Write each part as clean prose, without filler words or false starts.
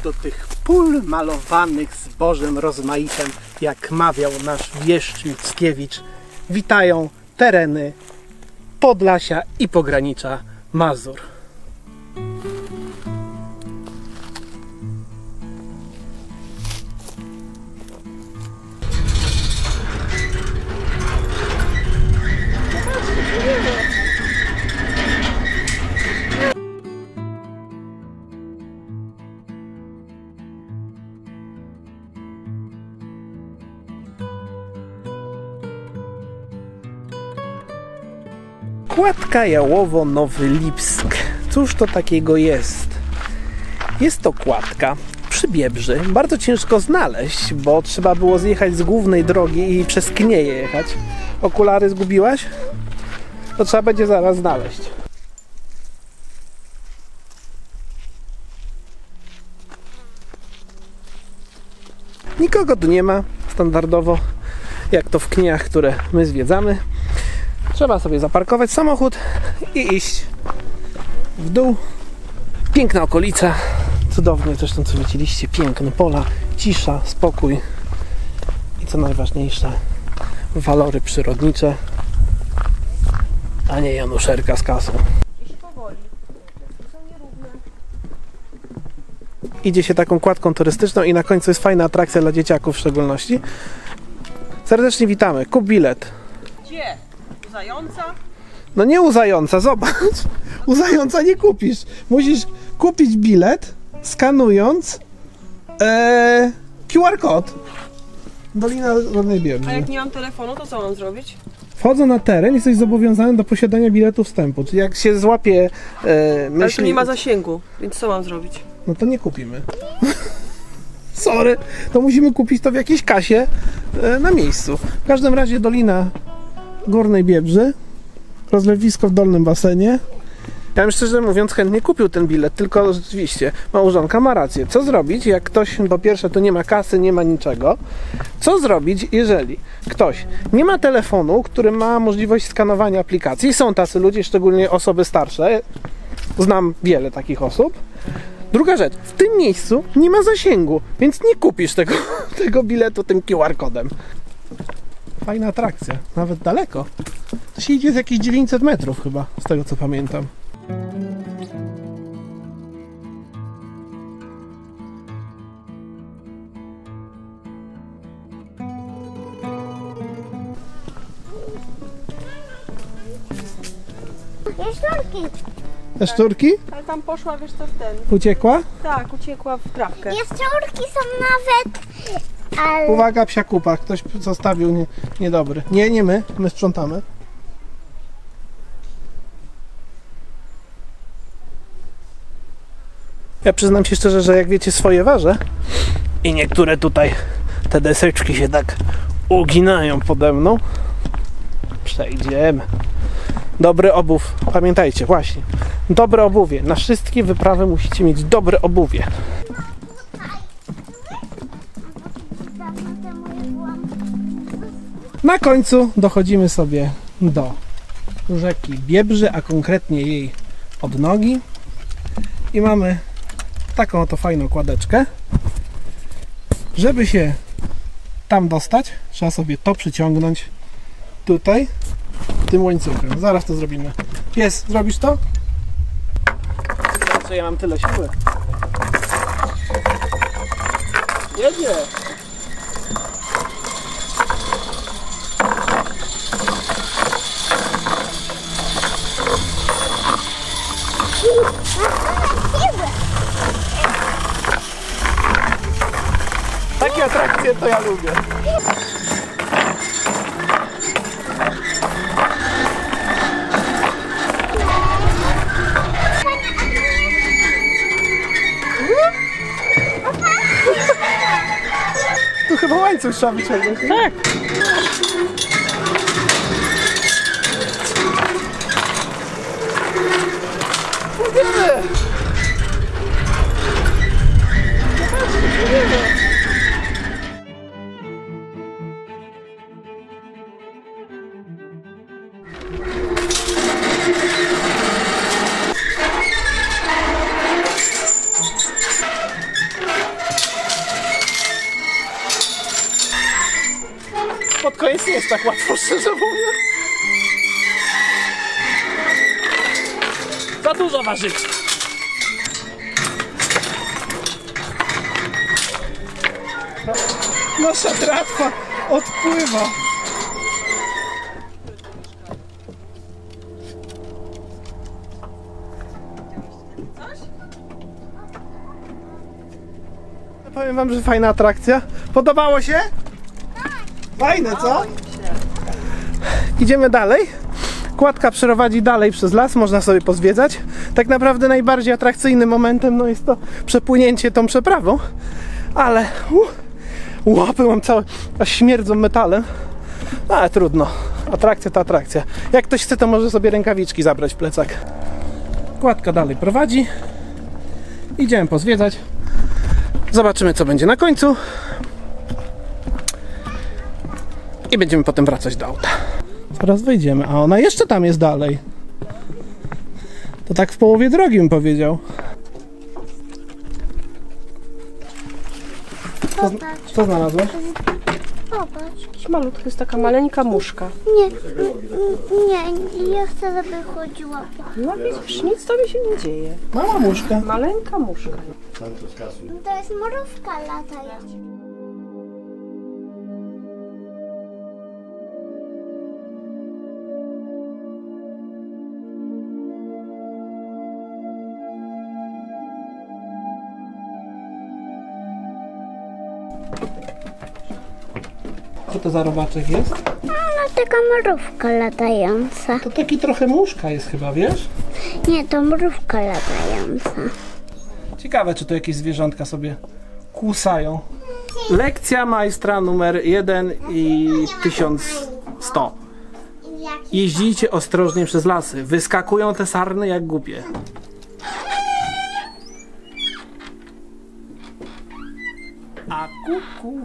do tych pól malowanych zbożem rozmaitym, jak mawiał nasz wieszcz Mickiewicz, witają tereny Podlasia i pogranicza Mazur. Kładka Jałowo-Nowy Lipsk. Cóż to takiego jest? Jest to kładka przy Biebrzy. Bardzo ciężko znaleźć, bo trzeba było zjechać z głównej drogi i przez Knieje jechać. Okulary zgubiłaś? To trzeba będzie zaraz znaleźć. Nikogo tu nie ma, standardowo, jak to w Kniejach, które my zwiedzamy. Trzeba sobie zaparkować samochód i iść w dół. Piękna okolica, cudownie zresztą co widzieliście, piękne pola, cisza, spokój i co najważniejsze, walory przyrodnicze, a nie Januszerka z kasą. Idzie się taką kładką turystyczną i na końcu jest fajna atrakcja dla dzieciaków w szczególności. Serdecznie witamy, kup bilet. Gdzie? U zająca? No nie u zająca, zobacz. U zająca nie kupisz. Musisz kupić bilet, skanując QR kod. Dolina Górnej Biebrzy. A jak nie mam telefonu, to co mam zrobić? Wchodzą na teren i jesteś zobowiązany do posiadania biletu wstępu. Czyli jak się złapie myśli... Ale tu nie ma zasięgu, więc co mam zrobić? No to nie kupimy. Sorry. To musimy kupić to w jakiejś kasie na miejscu. W każdym razie Dolina Górnej Biebrzy. Rozlewisko w dolnym basenie. Ja bym szczerze mówiąc chętnie kupił ten bilet, tylko rzeczywiście małżonka ma rację. Co zrobić, jak ktoś, po pierwsze tu nie ma kasy, nie ma niczego. Co zrobić, jeżeli ktoś nie ma telefonu, który ma możliwość skanowania aplikacji. Są tacy ludzie, szczególnie osoby starsze. Znam wiele takich osób. Druga rzecz, w tym miejscu nie ma zasięgu, więc nie kupisz tego biletu tym QR kodem. Fajna atrakcja, nawet daleko. To się idzie z jakieś 900 metrów chyba, z tego co pamiętam. Jaszczurki. Jaszczurki? Ale tam poszła, wiesz co, w ten. Uciekła? Tak, uciekła w trawkę. Jaszczurki są nawet... Ale... Uwaga, psia kupa, ktoś zostawił niedobry. Nie my, my sprzątamy. Ja przyznam się szczerze, że jak wiecie, swoje ważę i niektóre tutaj te deseczki się tak uginają pode mną. Przejdziemy. Dobry obóz, pamiętajcie, właśnie, dobre obuwie. Na wszystkie wyprawy musicie mieć dobre obuwie. Na końcu dochodzimy sobie do rzeki Biebrzy, a konkretnie jej odnogi. I mamy taką oto fajną kładeczkę. Żeby się tam dostać, trzeba sobie to przyciągnąć tutaj tym łańcuchem. Zaraz to zrobimy. Pies, zrobisz to? Co ja mam tyle siły? Jedzie! Takie atrakcje to ja lubię. Tu chyba łańcuch trzeba wyciągnąć. Tak. Idziemy! jest tak łatwo, szczerze mówiąc. Za dużo ważyć. Nasza tratwa odpływa. Powiem wam, że fajna atrakcja. Podobało się? Fajne, co? Idziemy dalej. Kładka przeprowadzi dalej przez las, można sobie pozwiedzać. Tak naprawdę najbardziej atrakcyjnym momentem no jest to przepłynięcie tą przeprawą. Ale łapy mam całe, aż śmierdzą metalem. Ale trudno. Atrakcja to atrakcja. Jak ktoś chce, to może sobie rękawiczki zabrać w plecak. Kładka dalej prowadzi. Idziemy pozwiedzać. Zobaczymy, co będzie na końcu. I będziemy potem wracać do auta. Zaraz wyjdziemy, a ona jeszcze tam jest dalej. To tak w połowie drogi bym powiedział. Co znalazłeś? Popatrz. Jakiś malutki, jest taka maleńka muszka. Nie, ja chcę, żeby chodziła. No widzisz, nic tobie się nie dzieje. Mała muszka. Maleńka muszka. To jest mrówka latająca. Co to za robaczek jest? No taka mrówka latająca. To taki trochę muszka jest chyba, wiesz? Nie, to mrówka latająca. Ciekawe, czy to jakieś zwierzątka sobie kłusają. Lekcja majstra numer 1 i 1100. Jeździcie ostrożnie przez lasy. Wyskakują te sarny jak głupie. A kuku.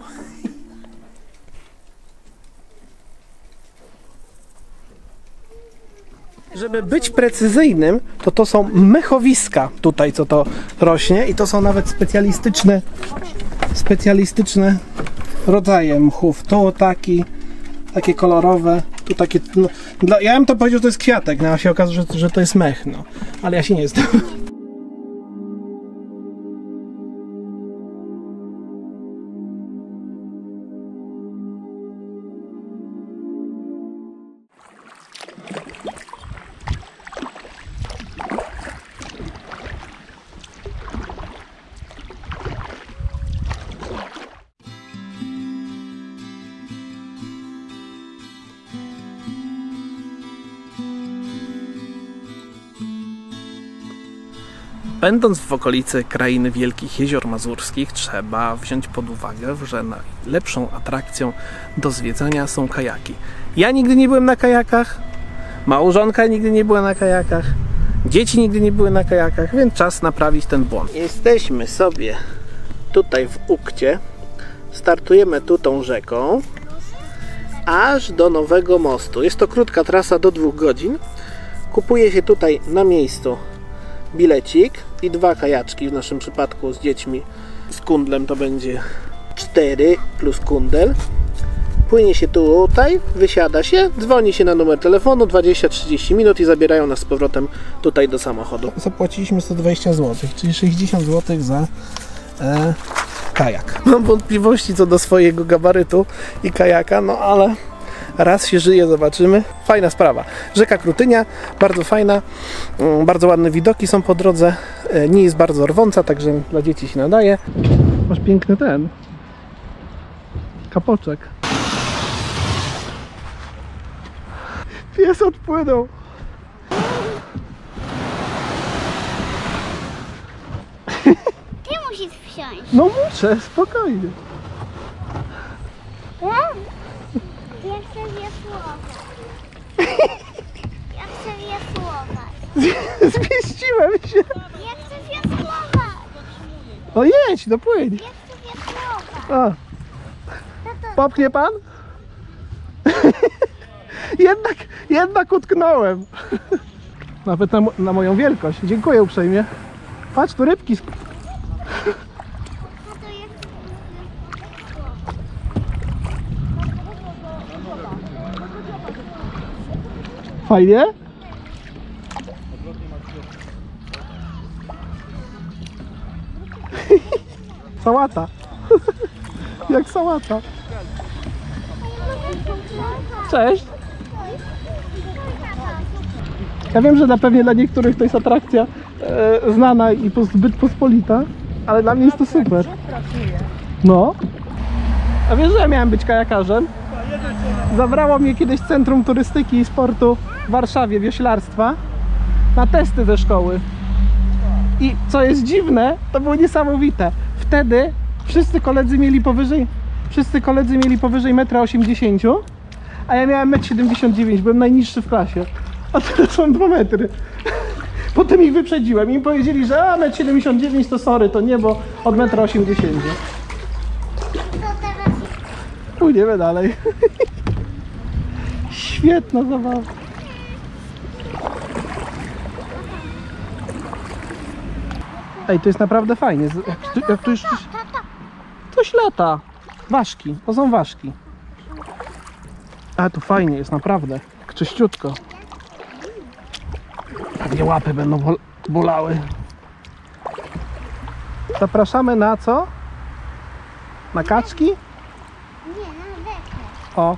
Żeby być precyzyjnym, to są mechowiska tutaj, co to rośnie i to są nawet specjalistyczne rodzaje mchów. To takie kolorowe, tu takie, no, ja bym to powiedział, że to jest kwiatek, no, a się okaże, że to jest mech, no. Ale ja się nie znam. Będąc w okolicy krainy Wielkich Jezior Mazurskich, trzeba wziąć pod uwagę, że najlepszą atrakcją do zwiedzania są kajaki. Ja nigdy nie byłem na kajakach, małżonka nigdy nie była na kajakach, dzieci nigdy nie były na kajakach, więc czas naprawić ten błąd. Jesteśmy sobie tutaj w Ukcie, startujemy tu tą rzeką, aż do Nowego Mostu. Jest to krótka trasa do 2 godzin. Kupuje się tutaj na miejscu bilecik i 2 kajaczki, w naszym przypadku z dziećmi, z kundlem to będzie 4 plus kundel. Płynie się tutaj, wysiada się, dzwoni się na numer telefonu, 20-30 minut i zabierają nas z powrotem tutaj do samochodu. Zapłaciliśmy 120 zł, czyli 60 zł za kajak. Mam wątpliwości co do swojego gabarytu i kajaka, no ale raz się żyje, zobaczymy. Fajna sprawa. Rzeka Krutynia, bardzo fajna, bardzo ładne widoki są po drodze, nie jest bardzo rwąca, także dla dzieci się nadaje. Masz piękny ten kapoczek. Pies odpłynął. Ty musisz wsiąść. No muszę, spokojnie. Ja chcę wiosłować. Ja chcę wiosłować. Zmieściłem się. Ja chcę wiosłować. No jedź, no płyń. Ja chcę wiosłować. A. Tato, Popchnie pan? jednak utknąłem. Nawet na moją wielkość. Dziękuję uprzejmie. Patrz, tu rybki. tato, ja chcę wiosłować. Fajnie? Sałata. Jak sałata. Cześć. Ja wiem, że na pewnie dla niektórych to jest atrakcja znana i zbyt pospolita, ale dla mnie jest to super. No. A wiesz, że ja miałem być kajakarzem? Zabrało mnie kiedyś Centrum Turystyki i Sportu w Warszawie, wioślarstwa, na testy ze szkoły. I co jest dziwne, to było niesamowite. Wtedy wszyscy koledzy mieli powyżej 1,80 m, a ja miałem 1,79 m, byłem najniższy w klasie. A teraz mam 2 metry. Potem ich wyprzedziłem i im powiedzieli, że 1,79 m to sorry, to nie, bo od 1,80 m. Pójdziemy dalej. Świetna zabawa. Ej, to jest naprawdę fajnie. Jak tu jeszcze... Coś lata. Ważki, to są ważki. A tu fajnie jest, naprawdę. Czyściutko. Pewnie łapy będą bolały. Zapraszamy na co? Na kaczki? Nie, na dekę. O.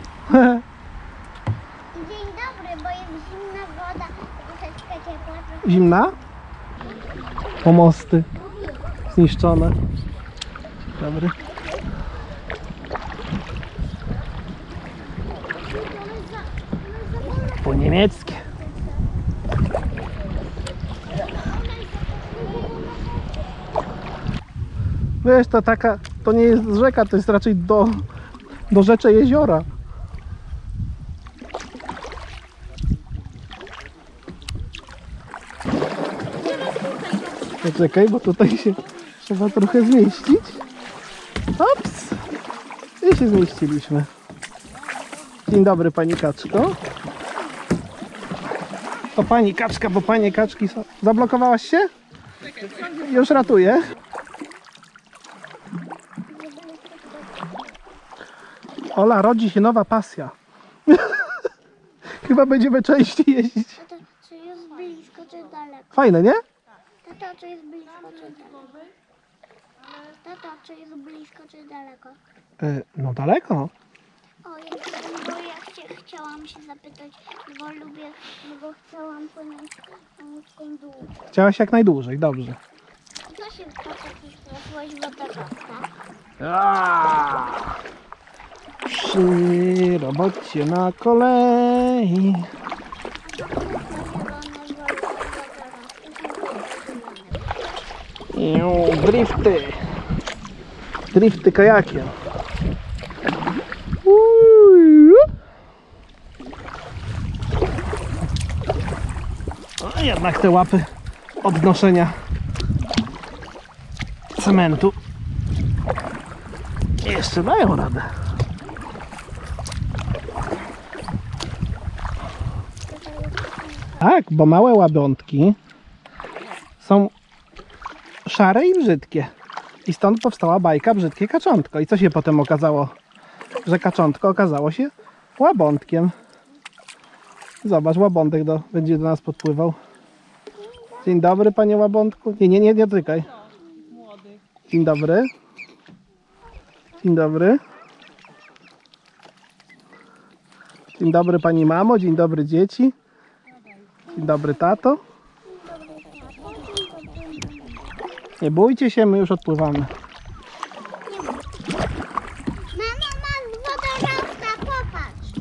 Dzień dobry, bo jest zimna woda, troszeczkę ciepła. Zimna? Pomosty zniszczone. Dobry. Po niemieckie. Wiesz, to taka, to nie jest rzeka, to jest raczej do rzecze jeziora. Poczekaj, bo tutaj się trzeba trochę zmieścić. Ops! I się zmieściliśmy. Dzień dobry, pani kaczko. To pani kaczka, bo panie kaczki są... Zablokowałaś się? Już ratuję. Ola, rodzi się nowa pasja. Chyba będziemy częściej jeździć. Tato, czy jest blisko, czy daleko? Fajne, nie? Tato, czy jest blisko, czy daleko? Tato, czy jest blisko, czy daleko? No daleko. O, bo ja chciałam się zapytać, bo chciałam płynąć łódką długo. Chciałaś jak najdłużej, dobrze. Co się trafiłaś wodorostka? Przy robocie na kolei. Drifty. Drifty kajakiem. No, jednak te łapy odnoszenia cementu jeszcze dają radę. Tak, bo małe łabędki są szare i brzydkie. I stąd powstała bajka Brzydkie kaczątko. I co się potem okazało? Że kaczątko okazało się łabądkiem. Zobacz, łabądek będzie do nas podpływał. Dzień dobry, panie łabądku. Nie dotykaj. Dzień dobry. Dzień dobry. Dzień dobry, pani mamo. Dzień dobry, dzieci. Dzień dobry, tato. Nie bójcie się, my już odpływamy. Mamo, mam wodorostka, popatrz.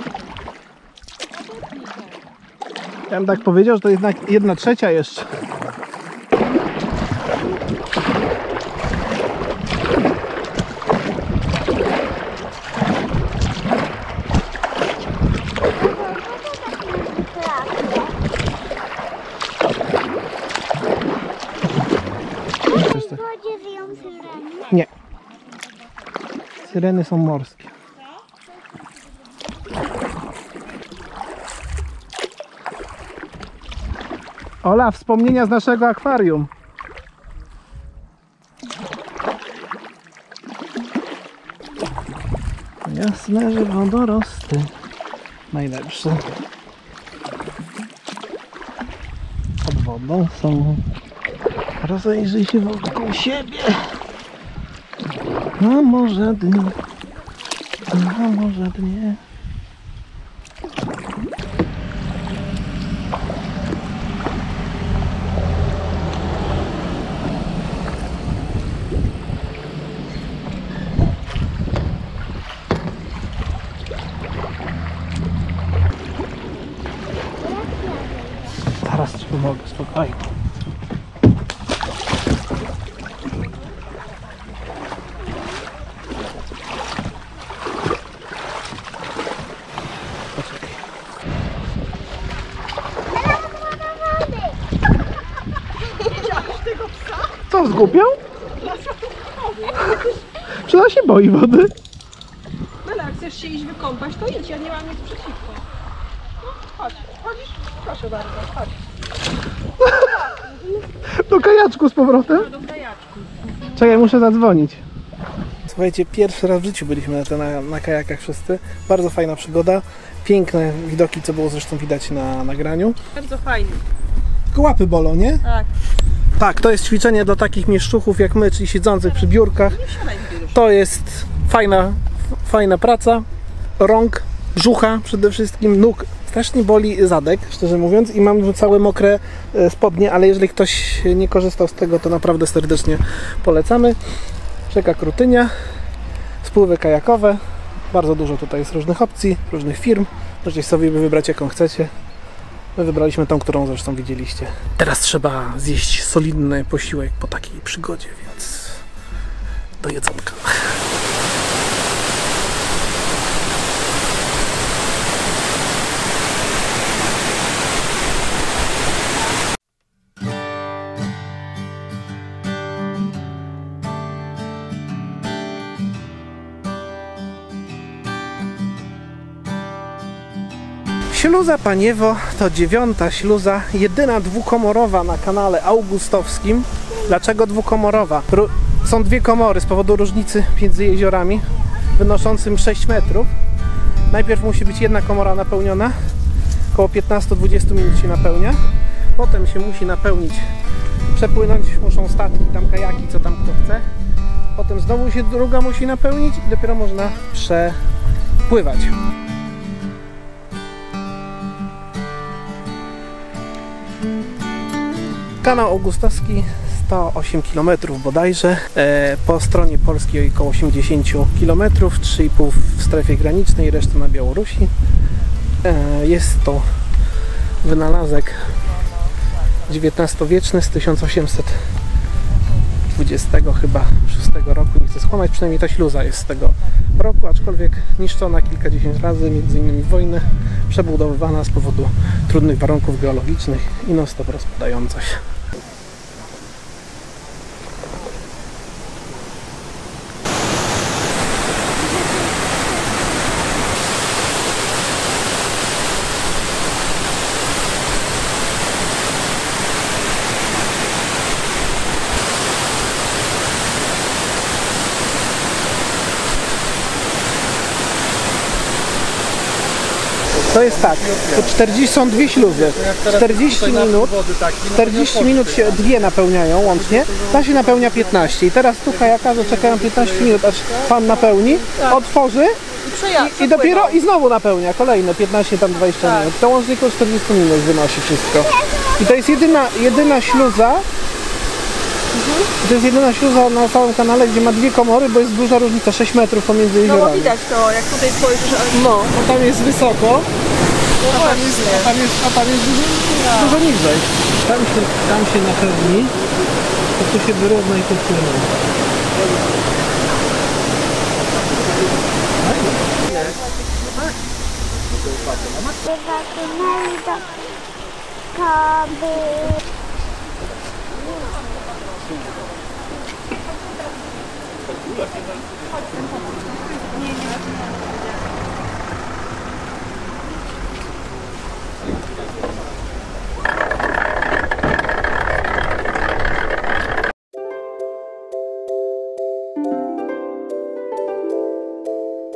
Ja bym tak powiedział, że to jednak 1/3 jeszcze. W wodzie żyją syreny. Nie. Syreny są morskie. Ola, wspomnienia z naszego akwarium. Jasne, że wodorosty najlepsze. wodą są. Rozejrzyj się wokół siebie. A może dnie. A może dnie. Zaraz ci pomogę, spokojnie. Poczekaj. Co, zgubią? Czy ona się boi wody? Bela, jak chcesz się iść wykąpać, to idź, ja nie mam nic przeciwko. No, chodź, chodzisz? Proszę bardzo, chodź. Do kajaczku z powrotem? Do kajaczku. Czekaj, muszę zadzwonić. Słuchajcie, pierwszy raz w życiu byliśmy na kajakach wszyscy. Bardzo fajna przygoda. Piękne widoki, co było zresztą widać na nagraniu. Bardzo fajnie. Tylko łapy bolą, nie? Tak. Tak, to jest ćwiczenie dla takich mieszczuchów jak my, czyli siedzących przy biurkach. To jest fajna praca. Rąk, brzucha przede wszystkim, nóg. Strasznie boli zadek, szczerze mówiąc, i mam całe mokre spodnie, ale jeżeli ktoś nie korzystał z tego, to naprawdę serdecznie polecamy. Rzeka Krutynia, spływy kajakowe. Bardzo dużo tutaj jest różnych opcji, różnych firm. Możecie sobie wybrać, jaką chcecie. My wybraliśmy tą, którą zresztą widzieliście. Teraz trzeba zjeść solidny posiłek po takiej przygodzie, więc do jedzonka. Śluza Paniewo to 9. śluza, jedyna dwukomorowa na kanale augustowskim. Dlaczego dwukomorowa? Są dwie komory z powodu różnicy między jeziorami, wynoszącym 6 metrów. Najpierw musi być jedna komora napełniona, około 15-20 minut się napełnia. Potem się musi napełnić, przepłynąć muszą statki, tam kajaki, co tam kto chce. Potem znowu się druga musi napełnić i dopiero można przepływać. Kanał augustowski 108 km bodajże, po stronie polskiej około 80 km, 3,5 w strefie granicznej, reszta na Białorusi. Jest to wynalazek XIX-wieczny z 1820 chyba 6 roku, nie chcę skłamać, przynajmniej ta śluza jest z tego roku, aczkolwiek niszczona kilkadziesiąt razy, między innymi w wojnę, przebudowywana z powodu trudnych warunków geologicznych i non-stop rozpadająca się. To jest tak, to 40 są dwie śluzy, 40 minut się dwie napełniają łącznie, ta się napełnia 15 i teraz tu kajakarze czekają 15 minut, aż pan napełni, otworzy i dopiero i znowu napełnia kolejne 15, tam 20 minut, to łącznie około 40 minut wynosi wszystko. I to jest jedyna śluza, to jest jedyna śluza na całym kanale, gdzie ma dwie komory, bo jest duża różnica, 6 metrów pomiędzy jeziorami. No widać to, jak tutaj spojrzysz. No, bo tam jest wysoko, a tam jest dużo niżej. Tam się napełni, to tu się wyrówna i tu płyną.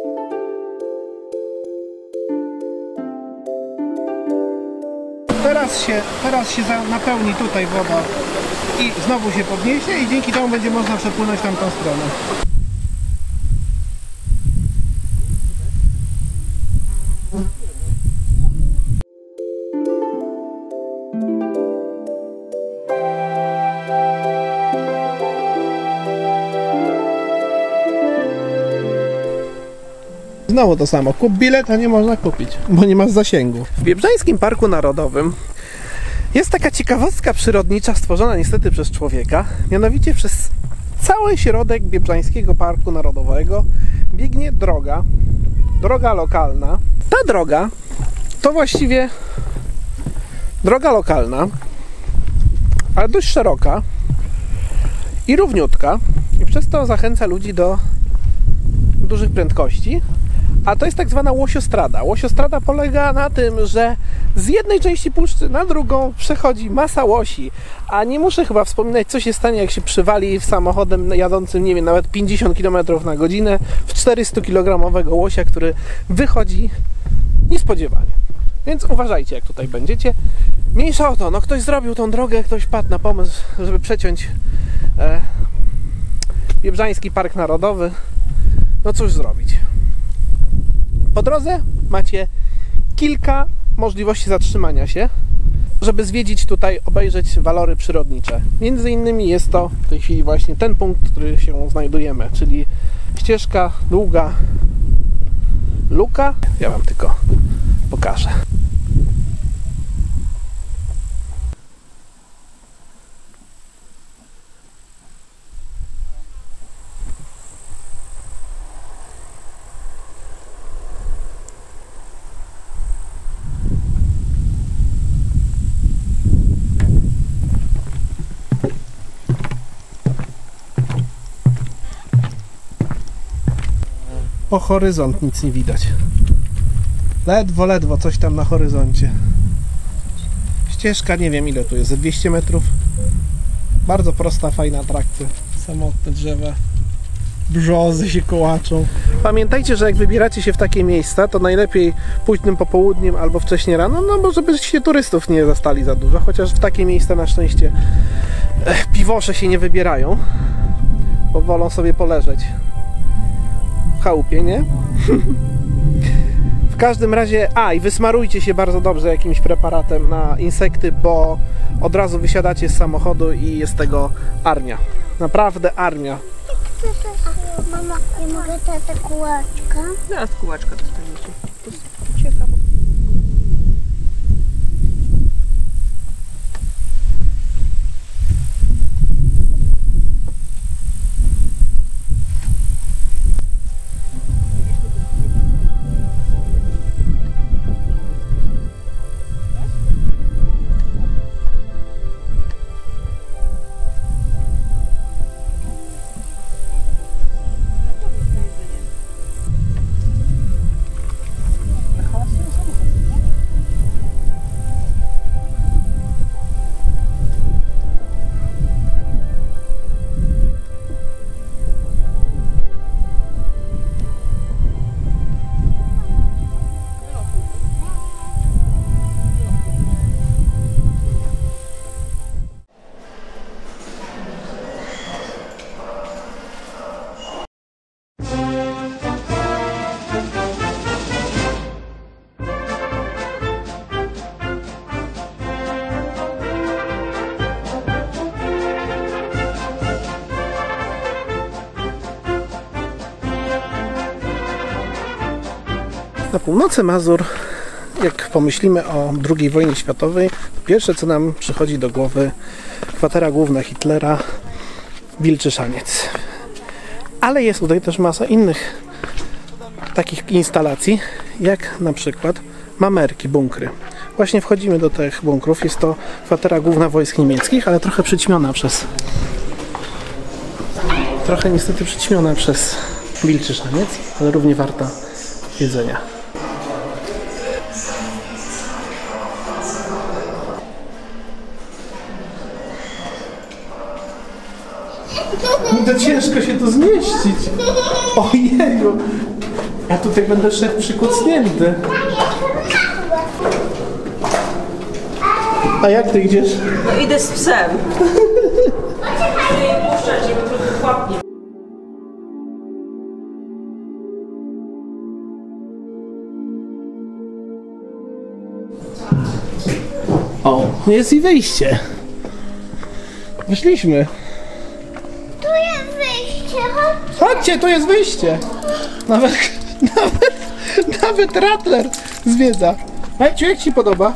Teraz teraz się napełni tutaj woda i znowu się podniesie i dzięki temu będzie można przepłynąć tamtą stronę. Znowu to samo. Kup bilet, a nie można kupić, bo nie masz zasięgu. W Biebrzańskim Parku Narodowym jest taka ciekawostka przyrodnicza stworzona niestety przez człowieka. Mianowicie przez cały środek Biebrzańskiego Parku Narodowego biegnie droga lokalna. Ta droga to właściwie droga lokalna, ale dość szeroka i równiutka i przez to zachęca ludzi do dużych prędkości. A to jest tak zwana łosiostrada. Łosiostrada polega na tym, że z jednej części puszczy na drugą przechodzi masa łosi. A nie muszę chyba wspominać, co się stanie, jak się przywali samochodem jadącym, nie wiem, nawet 50 km na godzinę w 400-kilogramowego łosia, który wychodzi niespodziewanie. Więc uważajcie, jak tutaj będziecie. Mniejsza o to, no ktoś zrobił tą drogę, ktoś padł na pomysł, żeby przeciąć Biebrzański Park Narodowy. No cóż zrobić. Po drodze macie kilka możliwości zatrzymania się, żeby zwiedzić tutaj, obejrzeć walory przyrodnicze. Między innymi jest to w tej chwili właśnie ten punkt, w którym się znajdujemy, czyli ścieżka długa Luka. Ja wam tylko pokażę. O horyzont nic nie widać. Ledwo coś tam na horyzoncie. Ścieżka, nie wiem ile tu jest, ze 200 metrów. Bardzo prosta, fajna atrakcja. Samotne drzewa. Brzozy się kołaczą. Pamiętajcie, że jak wybieracie się w takie miejsca, to najlepiej późnym popołudniem albo wcześnie rano, no bo żebyście turystów nie zastali za dużo. Chociaż w takie miejsca na szczęście piwosze się nie wybierają, bo wolą sobie poleżeć w chałupie, nie? W każdym razie, i wysmarujcie się bardzo dobrze jakimś preparatem na insekty, bo od razu wysiadacie z samochodu i jest tego armia. Naprawdę armia. Mama, nie mogę tata kółeczka? Zaraz kółeczka dostaniecie. To ucieka, bo... Na północy Mazur, jak pomyślimy o II wojnie światowej, pierwsze co nam przychodzi do głowy kwatera główna Hitlera, Wilczy Szaniec. Ale jest tutaj też masa innych takich instalacji, jak na przykład mamerki, bunkry. Właśnie wchodzimy do tych bunkrów. Jest to kwatera główna wojsk niemieckich, ale trochę przyćmiona przez... Trochę niestety przyćmiona przez Wilczy Szaniec, ale równie warta jedzenia. To ciężko się tu zmieścić. Ojeju. Ja tutaj będę szedł przykucnięty. A jak ty idziesz? No idę z psem. Chcę jej puszczać, żeby trochę chłapnie. O, jest i wyjście. Wyszliśmy. Tu jest wyjście, chodź. Chodźcie, tu jest wyjście. Nawet Rattler zwiedza. Majciu, jak ci podoba?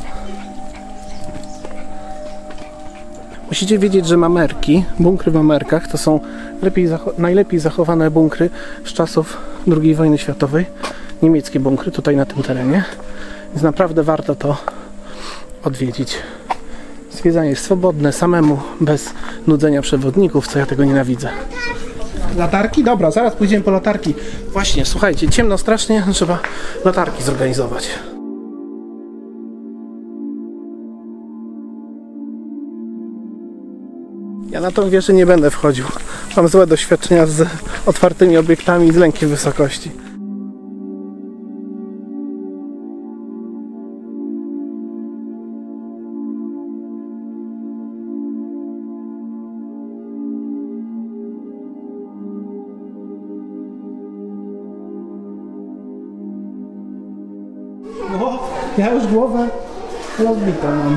Musicie wiedzieć, że mamerki, bunkry w mamerkach to są najlepiej zachowane bunkry z czasów II wojny światowej. Niemieckie bunkry tutaj na tym terenie. Więc naprawdę warto to odwiedzić. Zwiedzanie jest swobodne, samemu, bez nudzenia przewodników, co ja tego nienawidzę. Latarki? Dobra, zaraz pójdziemy po latarki. Właśnie, słuchajcie, ciemno strasznie, trzeba latarki zorganizować. Ja na tą wieżę nie będę wchodził. Mam złe doświadczenia z otwartymi obiektami i z lękiem wysokości. O, ja już głowę rozbitą mam.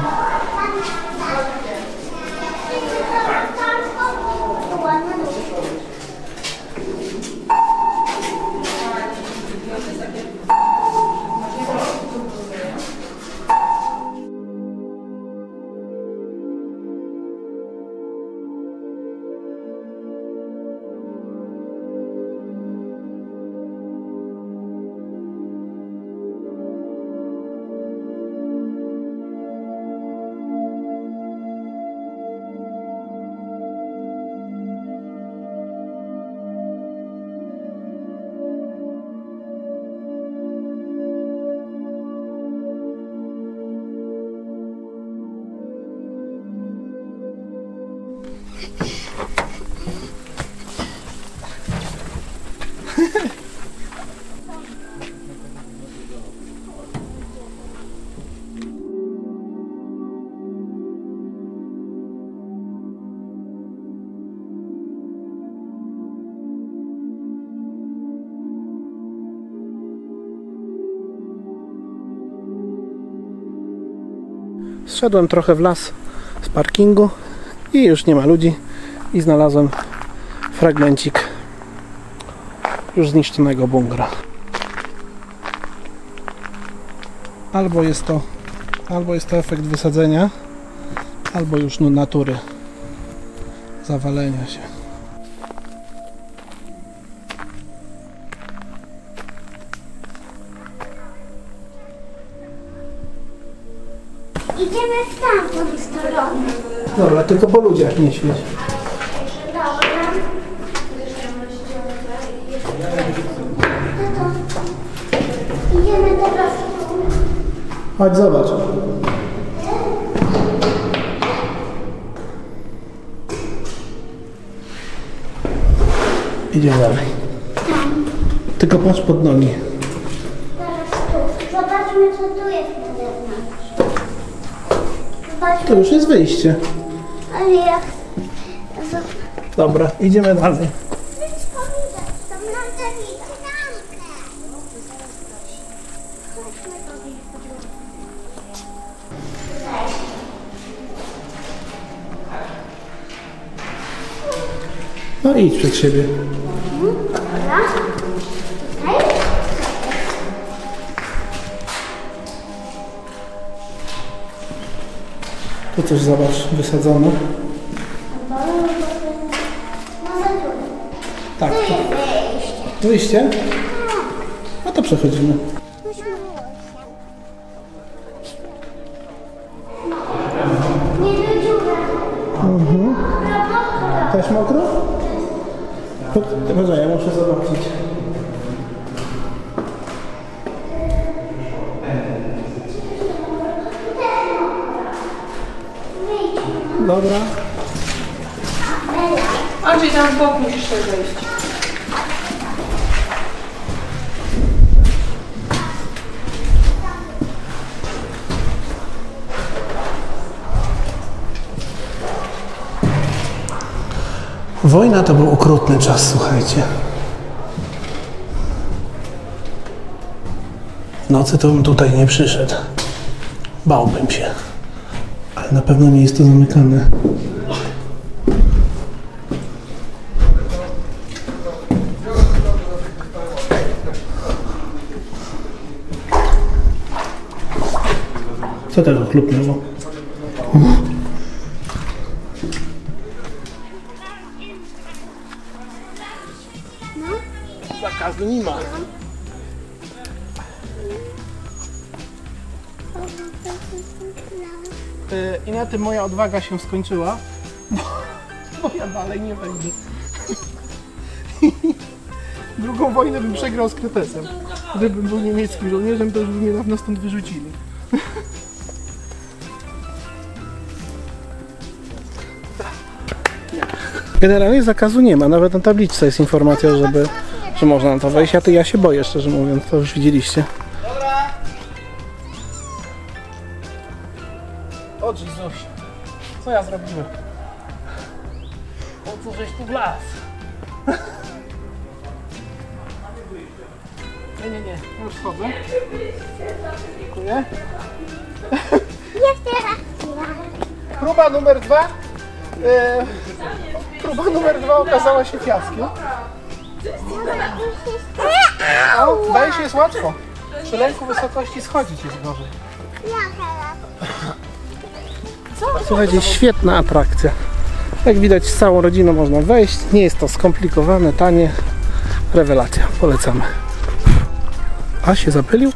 Zszedłem trochę w las z parkingu i już nie ma ludzi i znalazłem fragmencik już zniszczonego bunkra. Albo jest to efekt wysadzenia, albo już natury, zawalenia się. Idziemy w tamtą stronę. Dobra, tylko po ludziach nie świeć. Dobra. Idziemy teraz. Chodź, zobacz. Idziemy dalej. Tylko patrz pod nogi. Teraz tu. Zobaczmy, co tu jest na zewnątrz. Zobaczmy. To już jest wyjście. Ale jak... Dobra, idziemy dalej. No idź przed siebie. Dobra. Tutaj. Tu coś zobacz, wysadzone. Może tu. Tak, Tu to jest wyjście. wyjście. No to przechodzimy. Nie do dziura. Też mokro? Może ja muszę zobaczyć. Dobra. Andrzej, tam w bok musisz sobie wejść. Wojna to był okrutny czas, słuchajcie. W nocy to bym tutaj nie przyszedł. Bałbym się. Ale na pewno nie jest to zamykane. Co tego chlupnęło? Zakazu nie ma. I na tym moja odwaga się skończyła, bo ja dalej nie wejdę. Drugą wojnę bym przegrał z Kretesem. Gdybym był niemieckim żołnierzem, to już by mnie dawno stąd wyrzucili. Generalnie zakazu nie ma, nawet na tabliczce jest informacja, że można na to wejść, ja się boję, szczerze mówiąc, to już widzieliście. Dobra. O Jezus, co ja zrobiłem? Po co żeś tu wlazł? Nie, już schodzę. Dziękuję. Jeszcze raz. Próba numer 2. Próba numer 2 okazała się fiaskiem. O, wydaje się, jest łatwo. Przy lęku wysokości schodzić jest gorzej. Słuchajcie, świetna atrakcja. Jak widać, z całą rodziną można wejść. Nie jest to skomplikowane, tanie. Rewelacja, polecamy. A się zapylił?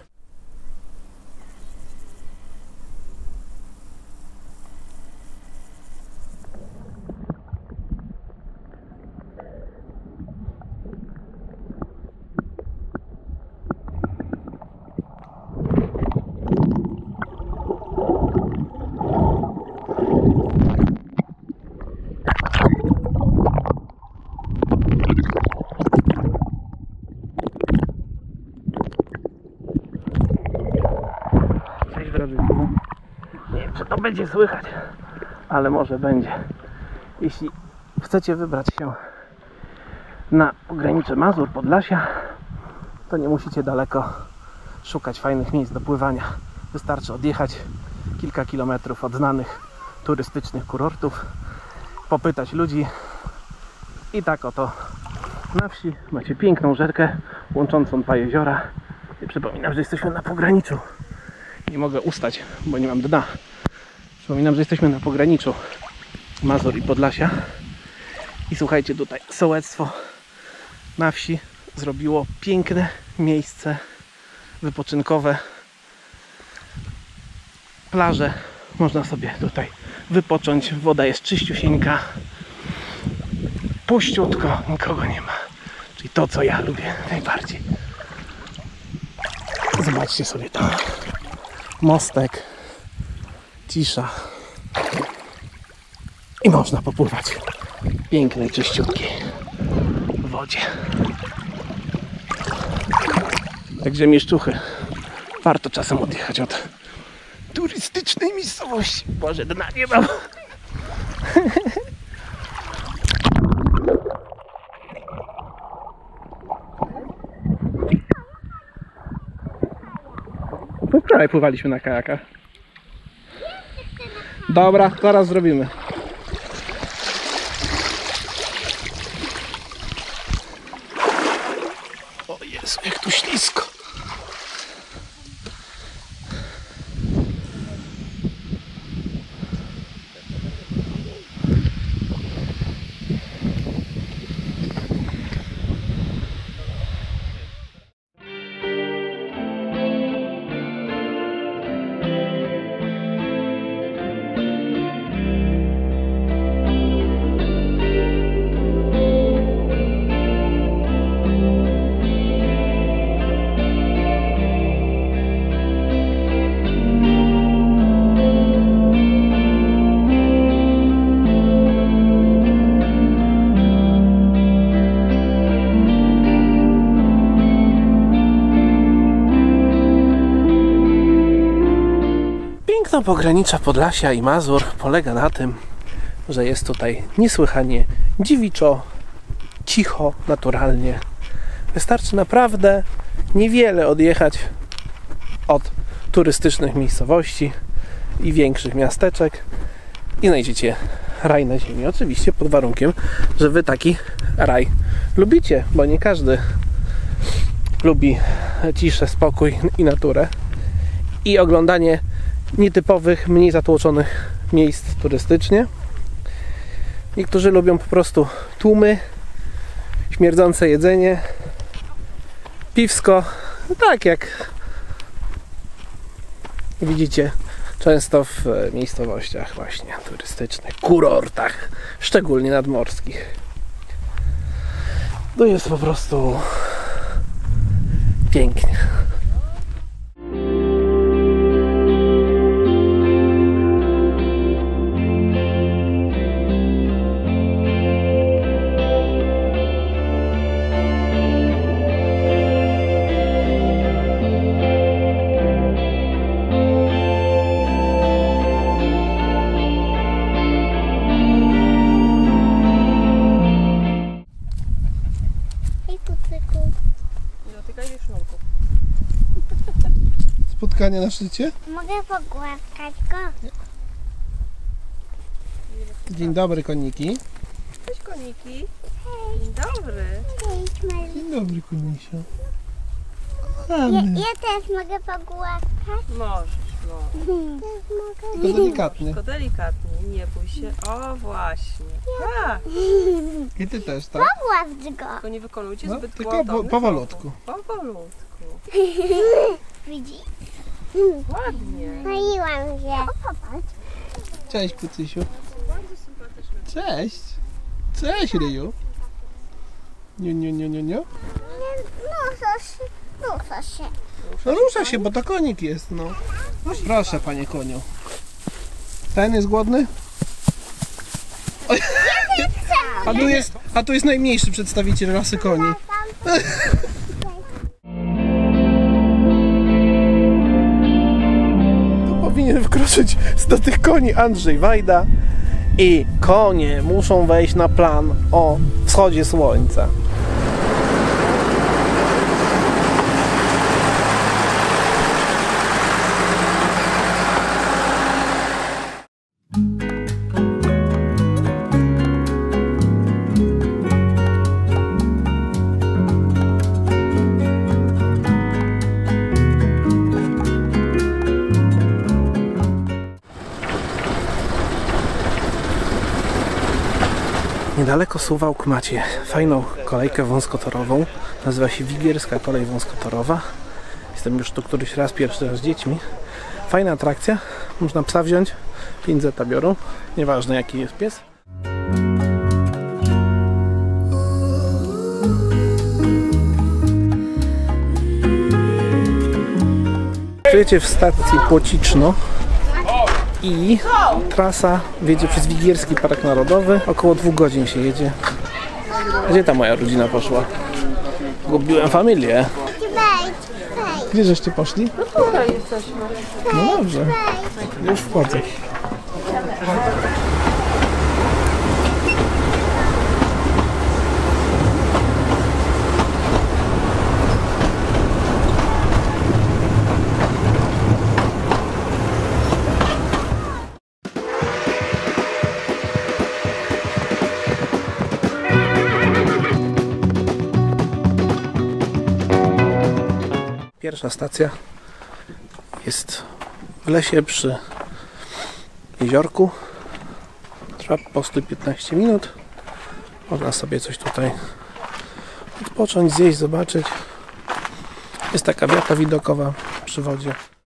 Nie wiem, czy to będzie słychać, ale może będzie. Jeśli chcecie wybrać się na pogranicze Mazur, Podlasia, to nie musicie daleko szukać fajnych miejsc do pływania. Wystarczy odjechać kilka kilometrów od znanych turystycznych kurortów, popytać ludzi i tak oto na wsi macie piękną rzekę łączącą dwa jeziora. I przypominam, że jesteśmy na pograniczu. Nie mogę ustać, bo nie mam dna. Przypominam, że jesteśmy na pograniczu Mazur i Podlasia. I słuchajcie, tutaj sołectwo na wsi zrobiło piękne miejsce wypoczynkowe. Plaże. Można sobie tutaj wypocząć. Woda jest czyściusieńka. Puściutko, nikogo nie ma. Czyli to, co ja lubię najbardziej. Zobaczcie sobie tam. Mostek. Cisza. I można popływać pięknej, czyściutkiej wodzie. Także mieszczuchy, warto czasem odjechać od turystycznej miejscowości. Boże, dna nie mam. Wczoraj pływaliśmy na kajakach. Dobra, zaraz zrobimy. O Jezu, jak tu ślisko. Piękno pogranicza Podlasia i Mazur polega na tym, że jest tutaj niesłychanie dziewiczo, cicho, naturalnie. Wystarczy naprawdę niewiele odjechać od turystycznych miejscowości i większych miasteczek i znajdziecie raj na ziemi. Oczywiście pod warunkiem, że wy taki raj lubicie, bo nie każdy lubi ciszę, spokój i naturę i oglądanie nietypowych, mniej zatłoczonych miejsc turystycznie. Niektórzy lubią po prostu tłumy, śmierdzące jedzenie, piwsko, tak jak widzicie często w miejscowościach właśnie turystycznych, kurortach, szczególnie nadmorskich. To jest po prostu pięknie. Spotkanie na szczycie? Mogę pogłaskać go? Dzień dobry, koniki. Cześć koniki. Dzień dobry. Cześć, Meli. Dzień dobry, konisia. Ja też mogę pogłaskać? Możesz, no. Też mogę. To delikatnie. Tylko delikatnie, nie bój się. O, właśnie. Tak. I ty też, tak? Pogłasz go. Tylko nie wykonujcie No, zbyt tylko gwałtownych powolutku. ruchów. Powolutku. Widzisz? Ładnie. Paliłam się. O, popatrz. Cześć, Kucysiu. Cześć. Cześć, Ryju. Nie. Rusza się. No rusza się, bo to konik jest, no. Proszę, panie koniu. Ten jest głodny? Oj. A tu jest najmniejszy przedstawiciel rasy koni. Tu powinien wkroczyć do tych koni Andrzej Wajda i konie muszą wejść na plan o wschodzie słońca. Niedaleko Suwałk macie fajną kolejkę wąskotorową. Nazywa się Wigierska Kolej Wąskotorowa. Jestem już tu któryś raz, pierwszy raz z dziećmi. Fajna atrakcja. Można psa wziąć. 5 zeta biorą. Nieważne jaki jest pies. Przyjedziecie w stacji Płociczno i trasa wiedzie przez Wigierski Park Narodowy. Około 2 godzin się jedzie. Gdzie ta moja rodzina poszła? Gubiłem familię. Wejdź. Gdzie żeście poszli? Tutaj jesteśmy. No dobrze. Już wchodzę. Pierwsza stacja jest w lesie przy jeziorku. Trwa postój 15 minut. Można sobie coś tutaj odpocząć, zjeść, zobaczyć. Jest taka wiata widokowa przy wodzie.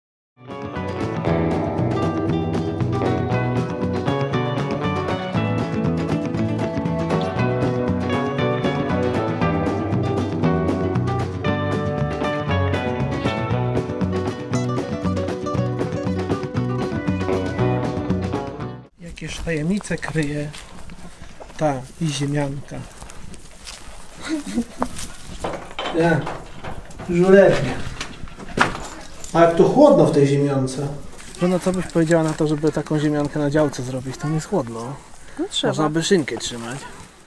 Jakież tajemnice kryje ta ziemianka. Ja, żulewie. A jak tu chłodno w tej ziemiance. Żona, co byś powiedziała na to, żeby taką ziemiankę na działce zrobić? Tam jest chłodno. No trzeba. Można by szynkę trzymać.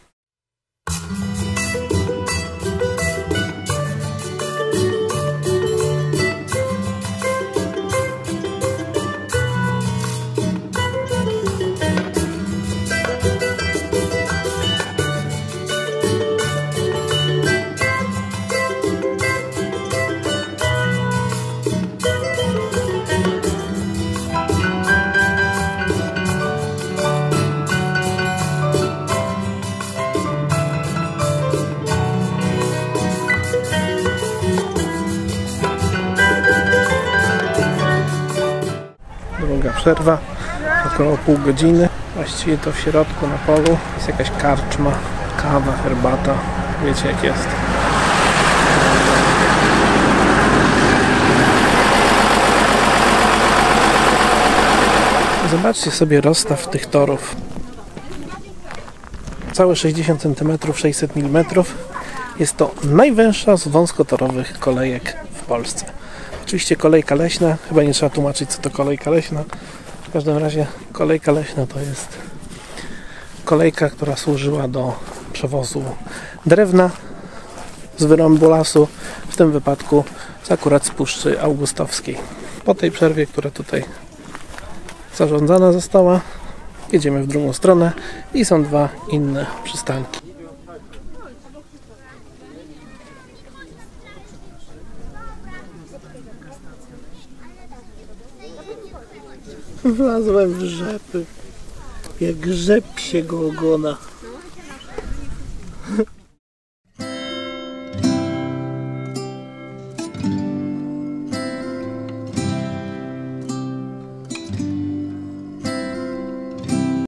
Druga przerwa, około pół godziny. Właściwie to w środku na polu jest jakaś karczma, kawa, herbata. Wiecie jak jest. Zobaczcie sobie rozstaw tych torów. Całe 60 cm, 600 mm. Jest to najwęższa z wąskotorowych kolejek w Polsce. Oczywiście kolejka leśna, chyba nie trzeba tłumaczyć co to kolejka leśna. W każdym razie kolejka leśna to jest kolejka, która służyła do przewozu drewna z wyrąbu lasu, w tym wypadku akurat z Puszczy Augustowskiej. Po tej przerwie, która tutaj zarządzana została, jedziemy w drugą stronę i są dwa inne przystanki. Wlazłem w rzepy, jak rzep się go ogona.